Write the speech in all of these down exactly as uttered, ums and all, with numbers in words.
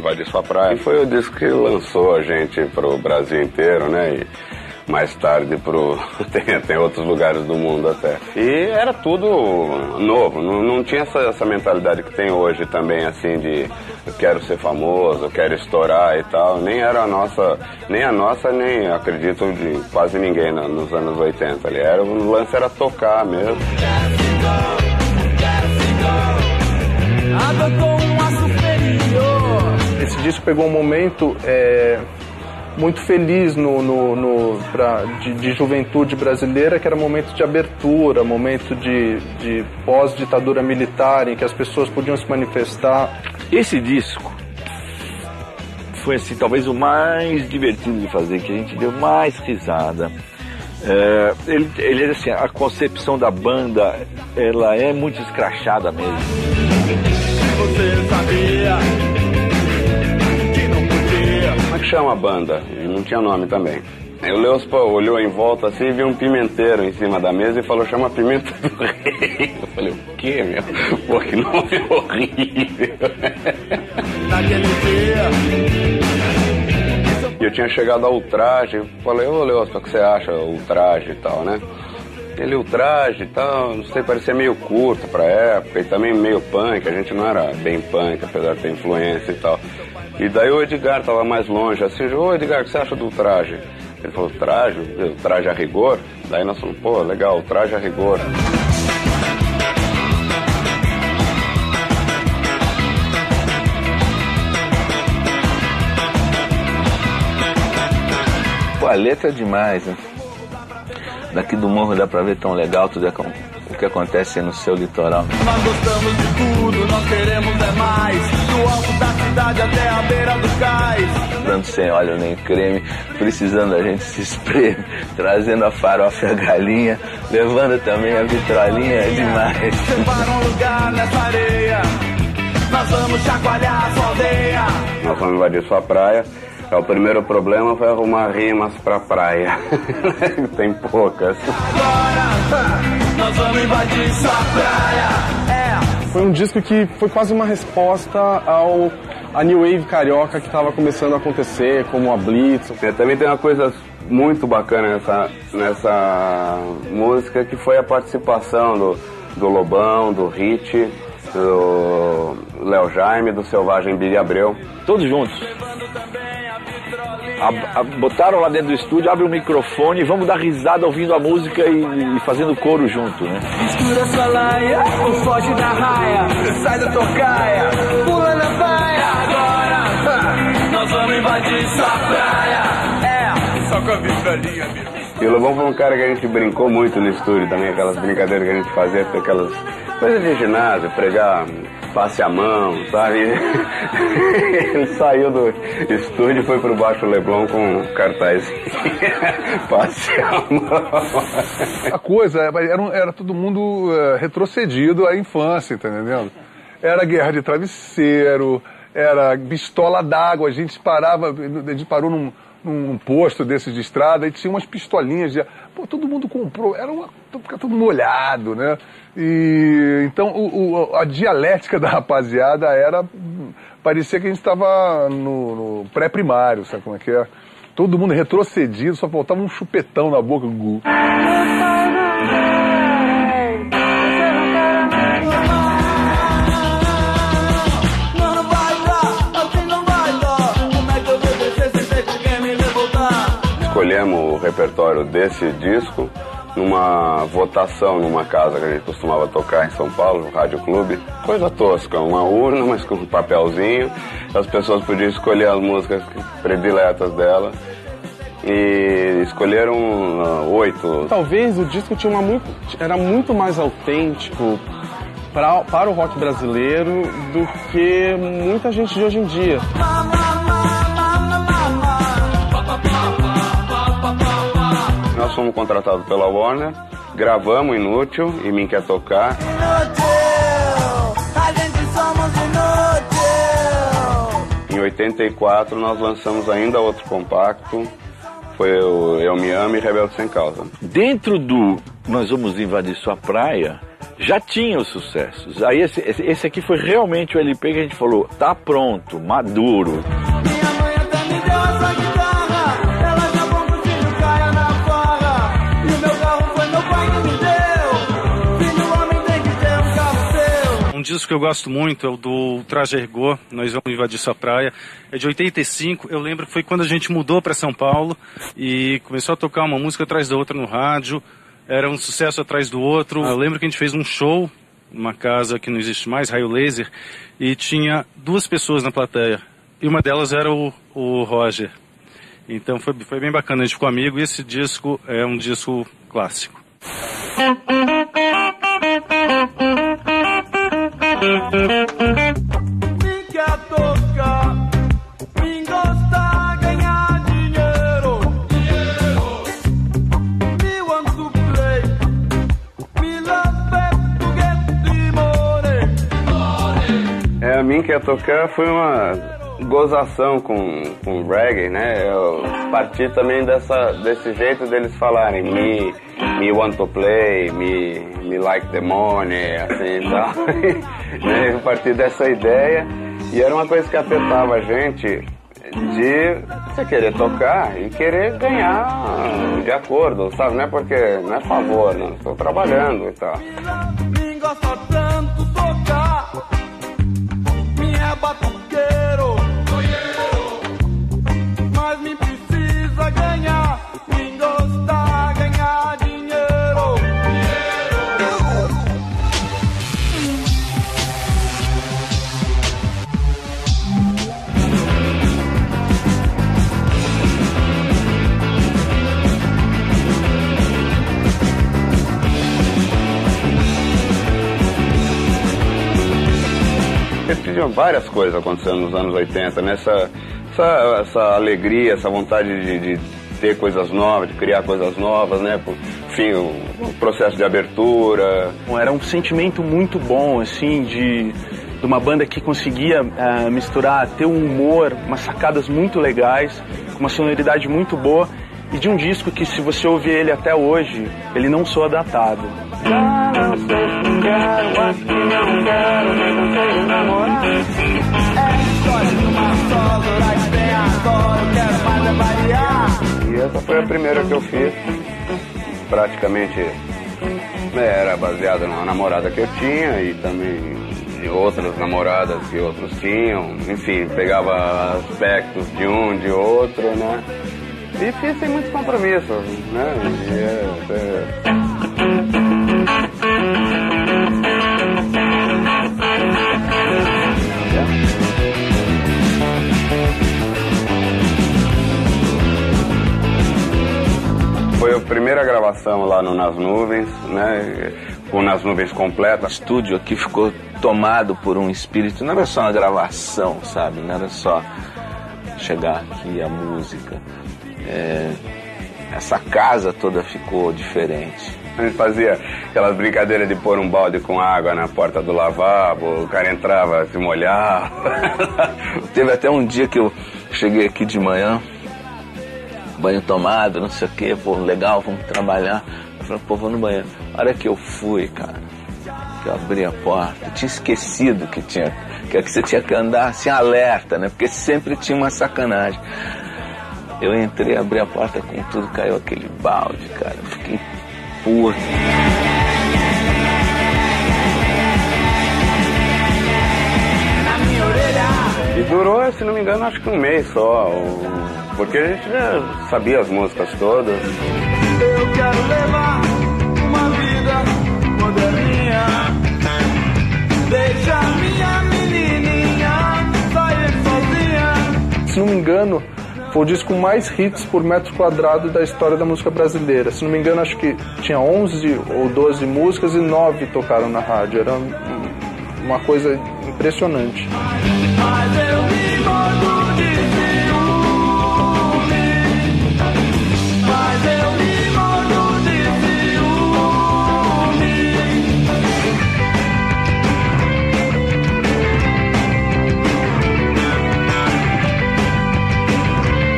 Invadir Sua Praia. E foi o disco que lançou a gente pro Brasil inteiro, né? E mais tarde pro... tem, tem outros lugares do mundo até. E era tudo novo, não, não tinha essa, essa mentalidade que tem hoje também, assim, de eu quero ser famoso, eu quero estourar e tal. Nem era a nossa, nem a nossa, nem acredito de quase ninguém no, nos anos oitenta ali. Era, o lance era tocar mesmo. Esse disco pegou um momento é, muito feliz no, no, no, pra, de, de juventude brasileira, que era momento de abertura, momento de, de pós-ditadura militar, em que as pessoas podiam se manifestar. Esse disco foi assim, talvez o mais divertido de fazer, que a gente deu mais risada. É, ele, ele assim, a concepção da banda, ela é muito escrachada mesmo. Você sabia que não podia. Como é que chama a banda? E não tinha nome também. Aí o Leospa olhou em volta assim e viu um pimenteiro em cima da mesa e falou, chama Pimenta do Rei. Eu falei, o quê, meu? Pô, que nome horrível. Naquele dia. E eu tinha chegado ao Ultraje, falei, ô Leospa, o que você acha, Ultraje e tal, né? Ele, Ultraje e tal, não sei, parecia meio curto pra época e também meio punk, a gente não era bem punk, apesar de ter influência e tal. E daí o Edgar tava mais longe, assim, ô Edgar, o que você acha do Ultraje? Ele falou, traje? O traje a rigor? Daí nós falamos, pô, legal, o traje a rigor. Pô, a letra é demais, né? Daqui do morro dá pra ver tão legal tudo é como, o que acontece no seu litoral. Nós gostamos de tudo, nós queremos é mais. Do alto da cidade até a beira do cais. Dando sem óleo nem creme, precisando a gente se espreme. Trazendo a farofa e a galinha, levando também a vitrolinha, é demais. Separa um lugar nessa areia, nós vamos chacoalhar a sua aldeia. Nós vamos invadir sua praia. É, o primeiro problema foi arrumar rimas pra praia. Tem poucas. Agora, nós vamos invadir sua praia. É. Foi um disco que foi quase uma resposta ao a New Wave carioca que estava começando a acontecer, como a Blitz. É, também tem uma coisa muito bacana nessa, nessa música, que foi a participação do, do Lobão, do Hit, do Léo Jaime, do Selvagem Billy Abreu. Todos juntos. A, a, botaram lá dentro do estúdio, abre o microfone e vamos dar risada ouvindo a música e, e fazendo coro junto, né? Mistura sua laia, ou foge da raia, sai da tocaia, pula na praia. Agora, nós vamos invadir sua praia. É, só com a vitrolinha, meu. E o Lobão foi um cara que a gente brincou muito no estúdio também, aquelas brincadeiras que a gente fazia, aquelas coisas de ginásio, pregar passe a mão, sabe? Ele saiu do estúdio e foi pro Baixo Leblon com cartaz passe a mão. A coisa era, era todo mundo uh, retrocedido à infância, tá entendendo? Era guerra de travesseiro, era pistola d'água, a gente parava, a gente parou num num posto desses de estrada e tinha umas pistolinhas de... Pô, todo mundo comprou, era uma... ficar todo molhado, né? E então o, o, a dialética da rapaziada era... Parecia que a gente estava no, no pré-primário, sabe como é que é? Todo mundo retrocedido, só faltava um chupetão na boca. Escolhemos o repertório desse disco numa votação numa casa que a gente costumava tocar em São Paulo, no Rádio Clube. Coisa tosca, uma urna, mas com um papelzinho. As pessoas podiam escolher as músicas prediletas dela. E escolheram uh, oito. Talvez o disco tinha uma muito, era muito mais autêntico pra, para o rock brasileiro do que muita gente de hoje em dia. Nós fomos contratados pela Warner, gravamos Inútil e Mim Quer Tocar. Inútil, a gente somos inútil. Em oitenta e quatro nós lançamos ainda outro compacto, foi o Eu Me Amo e Rebelde Sem Causa. Dentro do Nós Vamos Invadir Sua Praia, já tinha os sucessos. Aí esse, esse aqui foi realmente o L P que a gente falou, tá pronto, maduro. Minha mãe até me deu essa guitarra, ela já bom que o filho caia na farra. E o meu carro foi meu pai que me deu, filho homem tem que ter um carro seu. Um disco que eu gosto muito é o do Traje a Rigor, Nós Vamos Invadir Sua Praia. É de oitenta e cinco, eu lembro que foi quando a gente mudou para São Paulo e começou a tocar uma música atrás da outra no rádio. Era um sucesso atrás do outro. Eu lembro que a gente fez um show numa casa que não existe mais, Raio Laser, e tinha duas pessoas na plateia. E uma delas era o, o Roger. Então foi, foi bem bacana, a gente ficou amigo e esse disco é um disco clássico. Me quer tocar, me gosta, ganhar dinheiro. Me want to play, me love to get money. É, a mim quer tocar foi uma gozação com, com reggae, né? Eu parti também dessa, desse jeito deles falarem me, me want to play, me, me like the money, assim e tal. Eu parti dessa ideia e era uma coisa que afetava a gente de você querer tocar e querer ganhar de acordo, sabe? Não é porque não é favor, não, estou trabalhando e tal. Me gosta tanto tocar, me é batuqueiro, mas me precisa ganhar, me gosta ganhar dinheiro. Tinham várias coisas acontecendo nos anos oitenta, né? Essa, essa, essa alegria, essa vontade de, de ter coisas novas, de criar coisas novas, né? Enfim, o, o processo de abertura. Era um sentimento muito bom, assim, de, de uma banda que conseguia uh, misturar, ter um humor, umas sacadas muito legais, uma sonoridade muito boa, e de um disco que, se você ouvir ele até hoje, ele não soa datado. Já não sei se quero, acho que não quero, nem consigo namorar. É história de uma sogra que tem agora, eu quero mais é variar. E essa foi a primeira que eu fiz, praticamente né, era baseada numa namorada que eu tinha e também de outras namoradas que outros tinham. Enfim, pegava aspectos de um, de outro, né? E fiz sem muitos compromissos, né? E é, é... Foi a primeira gravação lá no Nas Nuvens, né? Com Nas Nuvens completa. O estúdio aqui ficou tomado por um espírito, não era só uma gravação, sabe? Não era só chegar aqui a música. É, essa casa toda ficou diferente. A gente fazia aquelas brincadeiras de pôr um balde com água na porta do lavabo, o cara entrava, se molhava. Teve até um dia que eu cheguei aqui de manhã, banho tomado, não sei o que, pô, legal, vamos trabalhar. Eu falei, pô, vou no banheiro. A hora que eu fui, cara, que eu abri a porta, eu tinha esquecido que tinha, que, que você tinha que andar assim alerta, né? Porque sempre tinha uma sacanagem. Eu entrei, abri a porta com tudo, caiu aquele balde, cara. Eu fiquei puto. E durou, se não me engano, acho que um mês só. Porque a gente já sabia as músicas todas. Eu quero levar uma vida moderninha. Deixa minha menininha sair sozinha. Se não me engano, foi o disco com mais hits por metro quadrado da história da música brasileira. Se não me engano, acho que tinha onze ou doze músicas e nove tocaram na rádio. Era uma coisa impressionante. Mas eu me mordo de ciúme. Mas eu me mordo de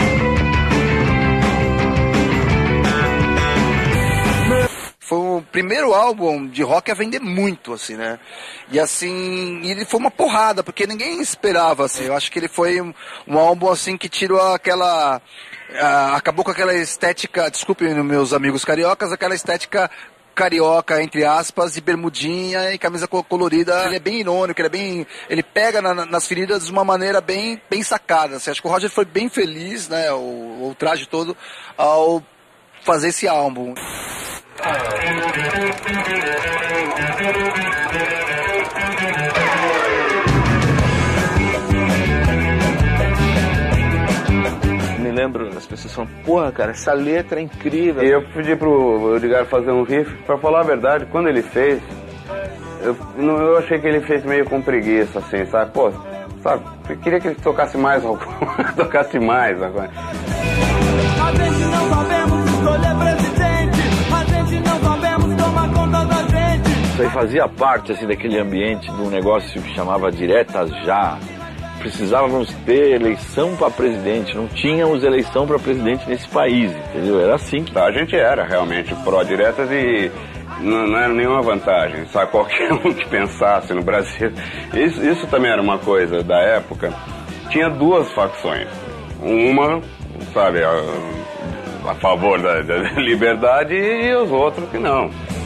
Foi o primeiro primeiro álbum de rock a vender muito, assim, né? E assim, ele foi uma porrada, porque ninguém esperava, assim. Eu acho que ele foi um, um álbum, assim, que tirou aquela... Uh, acabou com aquela estética, desculpem meus amigos cariocas, aquela estética carioca, entre aspas, de bermudinha e camisa colorida. Ele é bem irônico, ele é bem... Ele pega na, nas feridas de uma maneira bem, bem sacada, assim. Acho que o Roger foi bem feliz, né, o, o traje todo, ao fazer esse álbum. Me lembro, as pessoas falam, porra, cara, essa letra é incrível. E eu pedi pro Edgar fazer um riff, pra falar a verdade, quando ele fez, eu, eu achei que ele fez meio com preguiça, assim, sabe? Pô, sabe, eu queria que ele tocasse mais alguma tocasse mais agora. A gente não sabemos escolher presidente, a gente não sabemos tomar conta da gente. Isso aí fazia parte, assim, daquele ambiente de um negócio que chamava Diretas Já. Precisávamos ter eleição para presidente, não tínhamos eleição para presidente nesse país, entendeu? Era assim que... A gente era realmente pró-diretas e não, não era nenhuma vantagem, sabe? Qualquer um que pensasse no Brasil. Isso, isso também era uma coisa da época. Tinha duas facções. Uma, sabe, a, a favor da, da liberdade e os outros que não.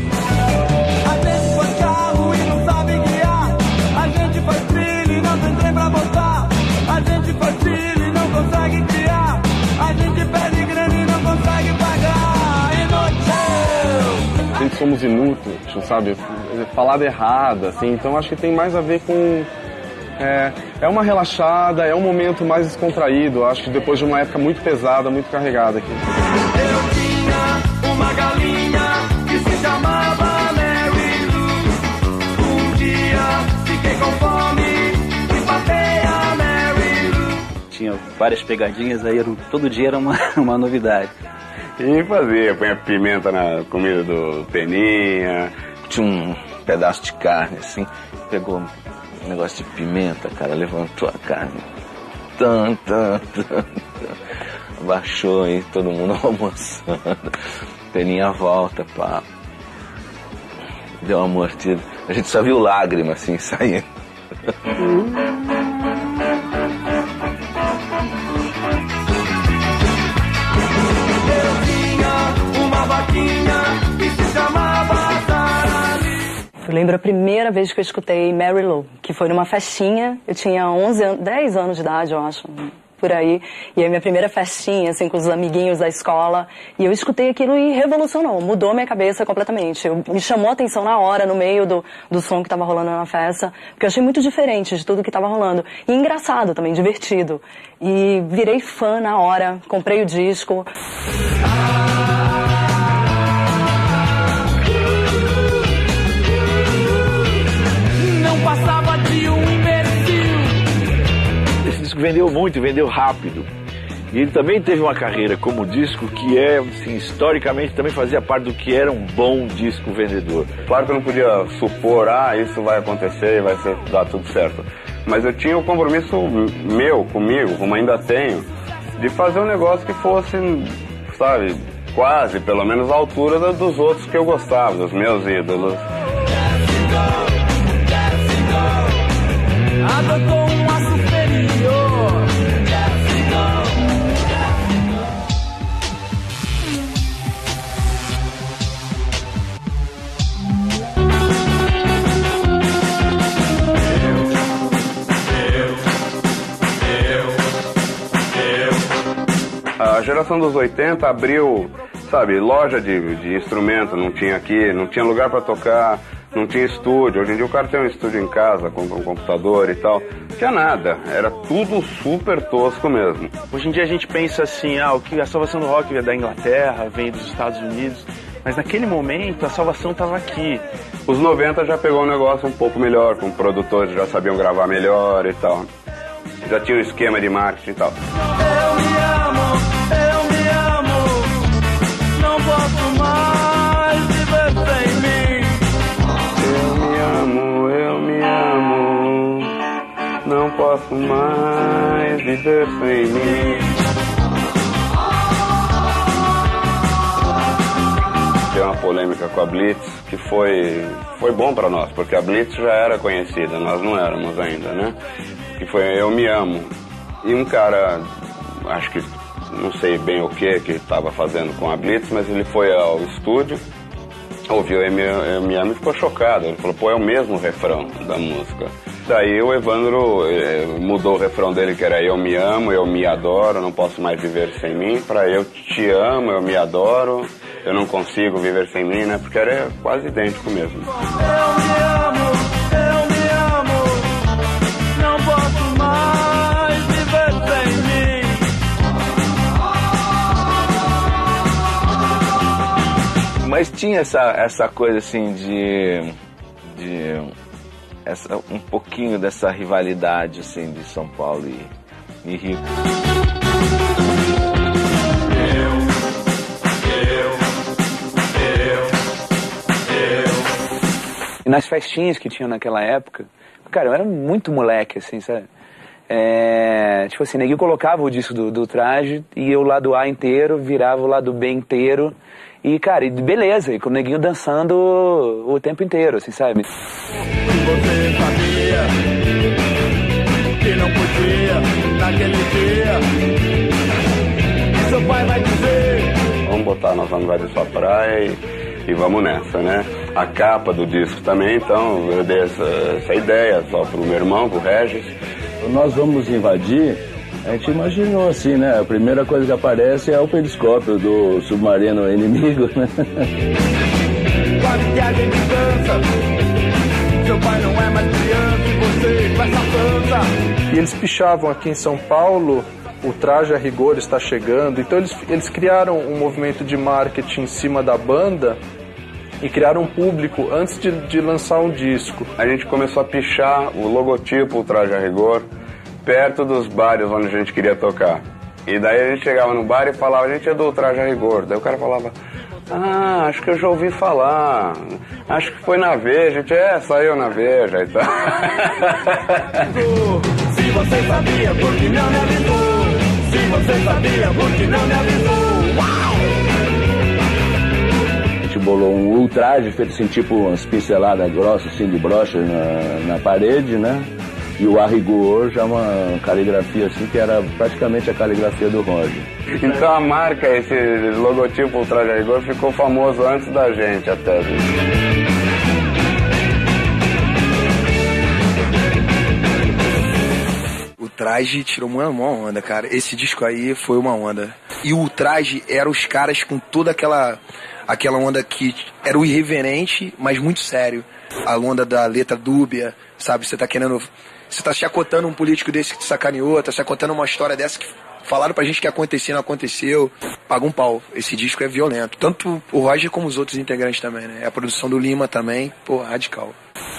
A gente faz carro e não sabe guiar, a gente faz trilho e não tem trem pra botar, a gente faz filho e não consegue criar, a gente perde grana e não consegue pagar. Inútil! A gente somos inúteis, sabe? Falada errada, assim, então acho que tem mais a ver com... É, é uma relaxada, é um momento mais descontraído, acho que depois de uma época muito pesada, muito carregada aqui. Eu tinha uma galinha que se chamava Mary Lou. Um dia fiquei com fome e matei a Mary Lou. Tinha várias pegadinhas, aí era, todo dia era uma, uma novidade. E fazia, punha pimenta na comida do Peninha. Tinha um pedaço de carne, assim, pegou um negócio de pimenta, cara, levantou a carne, tan, tan, tan, tan, baixou e todo mundo almoçando. Peninha volta, pá, deu uma mordida. A gente só viu lágrima, assim, saindo. Eu lembro a primeira vez que eu escutei Mary Lou, que foi numa festinha, eu tinha onze anos, dez anos de idade, eu acho, por aí, e a minha primeira festinha, assim, com os amiguinhos da escola, e eu escutei aquilo e revolucionou, mudou minha cabeça completamente. Eu, me chamou a atenção na hora, no meio do, do som que estava rolando na festa, porque eu achei muito diferente de tudo que estava rolando, e engraçado também, divertido. E virei fã na hora, comprei o disco. Passava de um imbecil. Esse disco vendeu muito, vendeu rápido. E ele também teve uma carreira como disco que é, assim, historicamente também fazia parte do que era um bom disco vendedor. Claro que eu não podia supor, ah, isso vai acontecer e vai ser, dar tudo certo. Mas eu tinha o compromisso meu, comigo, como ainda tenho, de fazer um negócio que fosse, sabe, quase, pelo menos, à altura dos outros que eu gostava, dos meus ídolos. Adotou um ar superior. A geração dos oitenta abriu, sabe, loja de, de instrumento, não tinha aqui, não tinha lugar para tocar. Não tinha estúdio, hoje em dia o cara tem um estúdio em casa, com um computador e tal. Não tinha nada, era tudo super tosco mesmo. Hoje em dia a gente pensa assim, ah, o que a salvação do rock veio da Inglaterra, vem dos Estados Unidos, mas naquele momento a salvação estava aqui. Os noventa já pegou um negócio um pouco melhor, com produtores já sabiam gravar melhor e tal. Já tinha um esquema de marketing e tal. Eu me amo, eu me amo, não posso mais viver sem mim. Eu me amo, não posso mais viver sem mim. Tem uma polêmica com a Blitz, que foi, foi bom para nós, porque a Blitz já era conhecida, nós não éramos ainda, né? Que foi Eu Me Amo. E um cara, acho que não sei bem o que que estava fazendo com a Blitz, mas ele foi ao estúdio, ouviu Eu Me, Eu Me Amo e ficou chocado. Ele falou, pô, é o mesmo refrão da música. Daí o Evandro eh, mudou o refrão dele, que era Eu Me Amo, Eu Me Adoro, Não Posso Mais Viver Sem Mim, para Eu Te Amo, Eu Me Adoro, Eu Não Consigo Viver Sem Mim, né? Porque era quase idêntico mesmo. Eu me amo, eu me amo, não posso mais viver sem mim. Mas tinha essa, essa coisa assim de... de essa, um pouquinho dessa rivalidade assim, de São Paulo e, e Rio. Eu, eu, eu, eu. E nas festinhas que tinham naquela época, cara, eu era muito moleque, assim, sabe? É, tipo assim, ninguém colocava o disco do, do Traje e eu lá do A inteiro, virava o lado B inteiro. E, cara, e beleza, e com o neguinho dançando o, o tempo inteiro, assim, sabe? Você sabia que não podia naquele dia, e seu pai vai dizer: vamos botar Nós Vamos Invadir Sua Praia e, e vamos nessa, né? A capa do disco também, então eu dei essa, essa ideia só pro meu irmão, pro Regis. Nós Vamos Invadir, a gente imaginou assim, né? A primeira coisa que aparece é o periscópio do submarino inimigo, né? Quase que a gente cansa, seu pai não é mais criança e você com essa pança. E eles pichavam aqui em São Paulo, o Traje a Rigor está chegando, então eles, eles criaram um movimento de marketing em cima da banda e criaram um público antes de, de lançar um disco. A gente começou a pichar o logotipo, o Traje a Rigor, perto dos bares onde a gente queria tocar. E daí a gente chegava no bar e falava, a gente é do Traje a Rigor. Daí o cara falava, ah, acho que eu já ouvi falar, acho que foi na Veja. A gente, é, saiu na Veja e tal. Se você sabia, por que não me avisou? Se você sabia, por que não me avisou? Uau! A gente bolou um ultraje feito assim, tipo umas pinceladas grossas assim, de brocha na, na parede, né? E o A Rigor já uma caligrafia assim, que era praticamente a caligrafia do Roger. Então a marca, esse logotipo Traje a Rigor, ficou famoso antes da gente até. O Traje tirou uma, uma onda, cara. Esse disco aí foi uma onda. E o Traje era os caras com toda aquela, aquela onda que era o irreverente, mas muito sério. A onda da letra dúbia, sabe? Você tá querendo... Você tá chacotando um político desse que te sacaneou, tá chacotando uma história dessa que falaram pra gente que acontecia, não aconteceu. Paga um pau. Esse disco é violento. Tanto o Roger como os outros integrantes também, né? A produção do Lima também, pô, radical.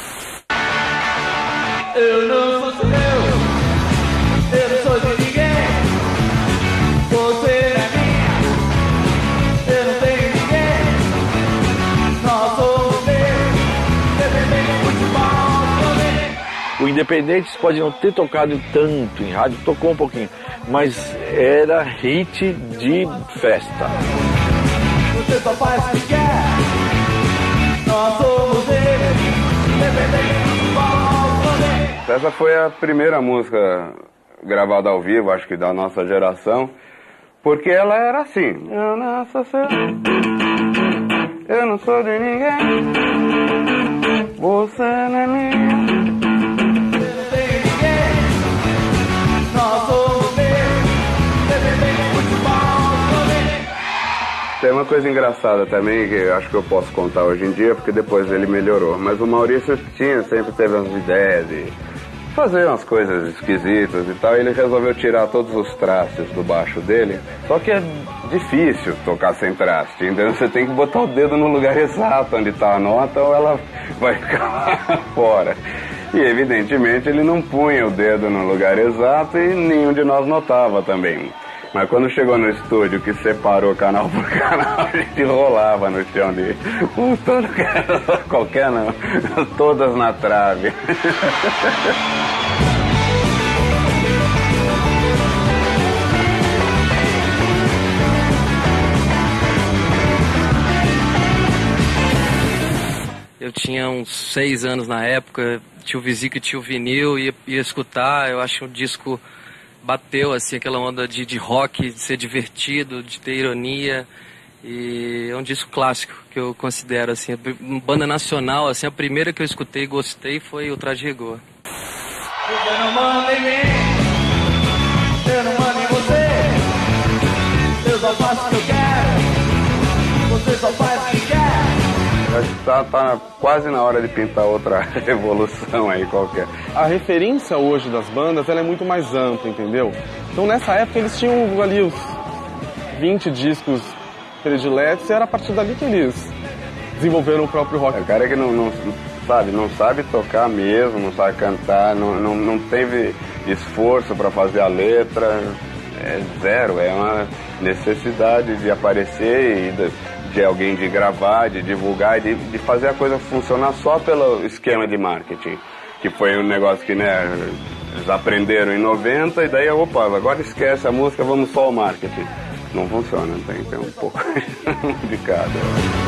Eu não sou seu, eu não sou de ninguém. Você é minha, eu não tenho ninguém. Nós somos meus, dependente de futebol também. O Independentes pode não ter tocado tanto em rádio, tocou um pouquinho, mas era hit de festa. Você só faz o que quer, nós somos eles, independente de futebol também. Essa foi a primeira música gravada ao vivo, acho que da nossa geração, porque ela era assim. Eu não sou seu, eu não sou de ninguém, você não é minha. Tem uma coisa engraçada também, que eu acho que eu posso contar hoje em dia, porque depois ele melhorou. Mas o Maurício tinha, sempre teve umas ideias de fazer umas coisas esquisitas e tal, e ele resolveu tirar todos os trastes do baixo dele. Só que é difícil tocar sem traste, então você tem que botar o dedo no lugar exato onde está a nota, ou ela vai ficar fora. E evidentemente ele não punha o dedo no lugar exato e nenhum de nós notava também. Mas quando chegou no estúdio, que separou canal por canal, a gente rolava no chão de... Uh, todo, qualquer não, todas na trave. tinha uns seis anos na época, tio Vizico e tio Vinil, ia, ia escutar, eu acho que o disco bateu, assim, aquela onda de, de rock, de ser divertido, de ter ironia, e é um disco clássico que eu considero, assim, banda nacional, assim, a primeira que eu escutei e gostei foi o Traje Rigor. Você não manda em mim, eu não mando em você, eu só faço o que eu quero, você só faz o que quer. Acho que tá, tá quase na hora de pintar outra revolução aí qualquer. A referência hoje das bandas, ela é muito mais ampla, entendeu? Então nessa época eles tinham ali os vinte discos prediletos e era a partir dali que eles desenvolveram o próprio rock. É o cara que não, não, sabe, não sabe tocar mesmo, não sabe cantar, não, não, não teve esforço para fazer a letra, é zero, é uma necessidade de aparecer e de, de alguém de gravar, de divulgar, de, de fazer a coisa funcionar só pelo esquema de marketing, que foi um negócio que, né, eles aprenderam em noventa e daí, opa, agora esquece a música, vamos só ao marketing. Não funciona, tem, tem um pouco de cada.